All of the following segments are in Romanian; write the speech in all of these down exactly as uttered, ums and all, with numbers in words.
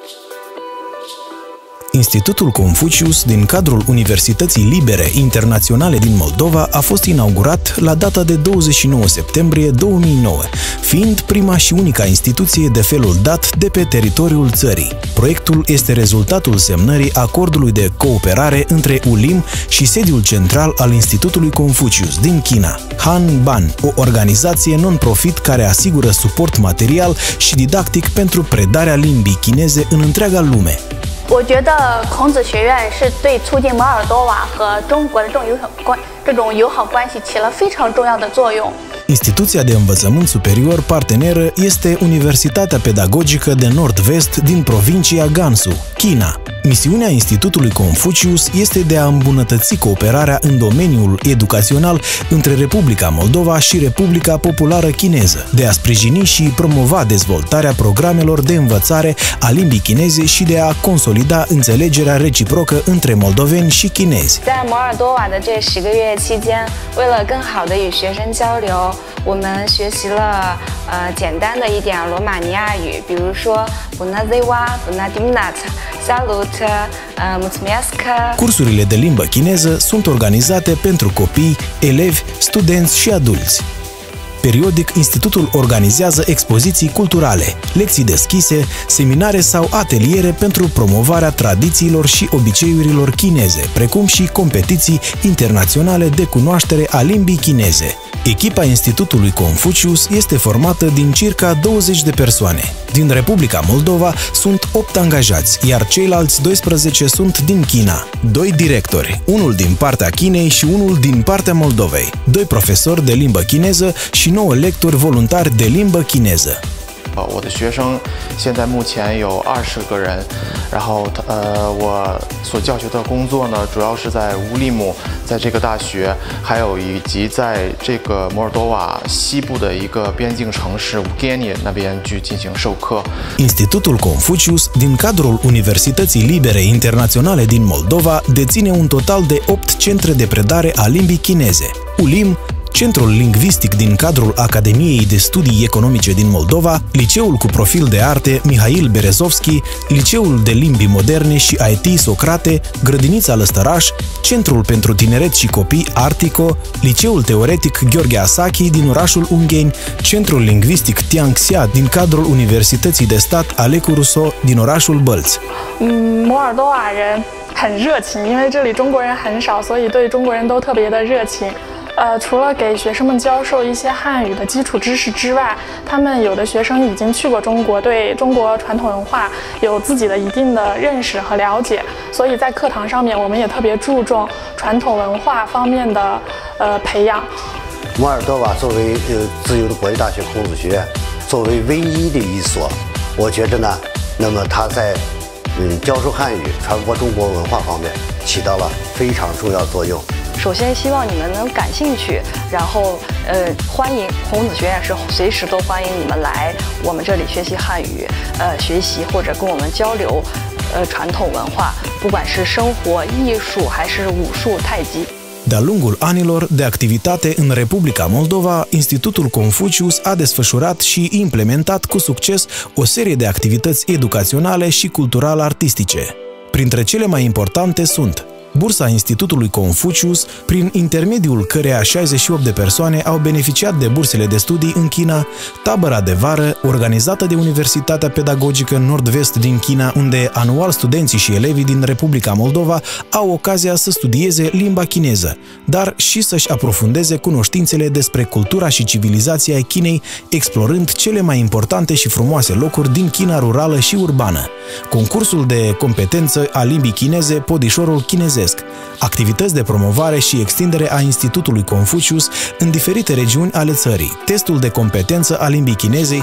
Institutul Confucius din cadrul Universității Libere Internaționale din Moldova a fost inaugurat la data de douăzeci și nouă septembrie două mii nouă, fiind prima și unica instituție de felul dat de pe teritoriul țării. Proiectul este rezultatul semnării acordului de cooperare între U L I M și sediul central al Institutului Confucius din China, Han Ban, o organizație non-profit care asigură suport material și didactic pentru predarea limbii chineze în întreaga lume. 我觉得孔子学院是对促进摩尔多瓦和中国的这种友好关这种友好关系起了非常重要的作用。 Instituția de învățământ superior parteneră este Universitatea Pedagogică de Nord-Vest din provincia Gansu, China. Misiunea Institutului Confucius este de a îmbunătăți cooperarea în domeniul educațional între Republica Moldova și Republica Populară Chineză, de a sprijini și promova dezvoltarea programelor de învățare a limbii chineze și de a consolida înțelegerea reciprocă între moldoveni și chinezi. 在摩尔多瓦的这十个月期间，为了更好的与学生交流，我们学习了呃简单的一点罗马尼亚语，比如说 Bună ziua, Bună dimineața, Salut, Mulțumesc. Cursurile de limbă chineză sunt organizate pentru copii, elevi, studenți și adulți. Periodic, institutul organizează expoziții culturale, lecții deschise, seminare sau ateliere pentru promovarea tradițiilor și obiceiurilor chineze, precum și competiții internaționale de cunoaștere a limbii chineze. Echipa Institutului Confucius este formată din circa douăzeci de persoane. Din Republica Moldova sunt opt angajați, iar ceilalți doisprezece sunt din China. Doi directori, unul din partea Chinei și unul din partea Moldovei, doi profesori de limbă chineză și nouă lectori voluntari de limbă chineză. 我的学生现在目前有二十个人，然后呃，我所教学的工作呢，主要是在乌利姆，在这个大学，还有以及在这个摩尔多瓦西部的一个边境城市乌盖尼那边去进行授课。 Institutul Confucius, din cadrul Universității Libere Internaționale din Moldova, deține un total de opt centre de predare a limbii chineze: U L I M, Centrul Lingvistic din cadrul Academiei de Studii Economice din Moldova, Liceul cu profil de arte Mihail Berezovski, Liceul de Limbi Moderne și I T Socrate, Grădinița Lăstăraș, Centrul pentru Tineret și Copii Artico, Liceul Teoretic Gheorghe Asachi din orașul Ungheni, Centrul Lingvistic Tianxia din cadrul Universității de Stat Alecu Rousseau din orașul Bălți. 摩尔多瓦人很热情，因为这里中国人很少，所以对中国人都特别的热情。 呃，除了给学生们教授一些汉语的基础知识之外，他们有的学生已经去过中国，对中国传统文化有自己的一定的认识和了解，所以在课堂上面，我们也特别注重传统文化方面的呃培养。 摩尔多瓦作为呃自由的国立大学孔子学院，作为唯一的一所，我觉着呢，那么它在嗯教授汉语、传播中国文化方面起到了非常重要作用。 首先，希望你们能感兴趣，然后，呃，欢迎孔子学院是随时都欢迎你们来我们这里学习汉语，呃，学习或者跟我们交流，呃，传统文化，不管是生活、艺术还是武术、太极。 De-a lungul anilor de activitate în Republica Moldova, Institutul Confucius a desfășurat și implementat cu succes o serie de activități educaționale și cultural-artistice. Printre cele mai importante sunt Bursa Institutului Confucius, prin intermediul căreia șaizeci și opt de persoane au beneficiat de bursele de studii în China, tabăra de vară, organizată de Universitatea Pedagogică Nord-Vest din China, unde anual studenții și elevii din Republica Moldova au ocazia să studieze limba chineză, dar și să-și aprofundeze cunoștințele despre cultura și civilizația Chinei, explorând cele mai importante și frumoase locuri din China rurală și urbană. Concursul de competență a limbii chineze Podișorul chinezesc, activități de promovare și extindere a Institutului Confucius în diferite regiuni ale țării, testul de competență a limbii chinezei.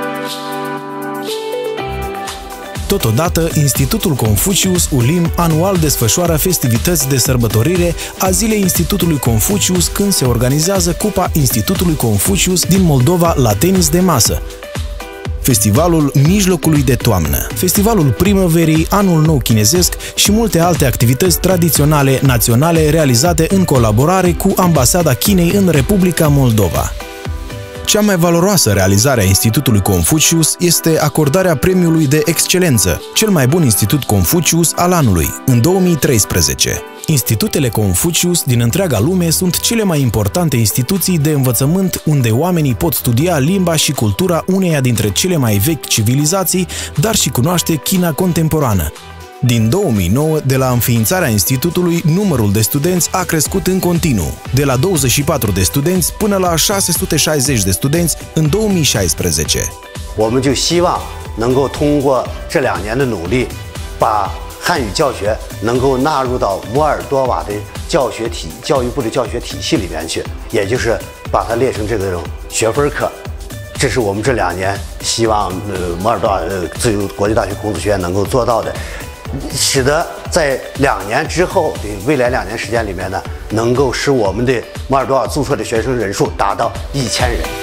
Totodată, Institutul Confucius U L I M anual desfășoară festivități de sărbătorire a Zilei Institutului Confucius, când se organizează Cupa Institutului Confucius din Moldova la tenis de masă, Festivalul Mijlocului de Toamnă, Festivalul Primăverii, Anul Nou Chinezesc și multe alte activități tradiționale naționale realizate în colaborare cu Ambasada Chinei în Republica Moldova. Cea mai valoroasă realizare a Institutului Confucius este acordarea premiului de excelență, cel mai bun institut Confucius al anului, în două mii treisprezece. Institutele Confucius din întreaga lume sunt cele mai importante instituții de învățământ unde oamenii pot studia limba și cultura uneia dintre cele mai vechi civilizații, dar și cunoaște China contemporană. Din două mii nouă, de la înființarea institutului, numărul de studenți a crescut în continuu, de la douăzeci și patru de studenți până la șase sute șaizeci de studenți în două mii șaisprezece. 我们就希望能够通过这两年的努力，把汉语教学能够纳入到摩尔多瓦的教学体教育部的教学体系里面去，也就是把它列成这个种学分课。这是我们这两年希望呃摩尔多瓦呃自由国际大学孔子学院能够做到的。 使得在两年之后的未来两年时间里面呢，能够使我们的摩尔多瓦注册的学生人数达到一千人。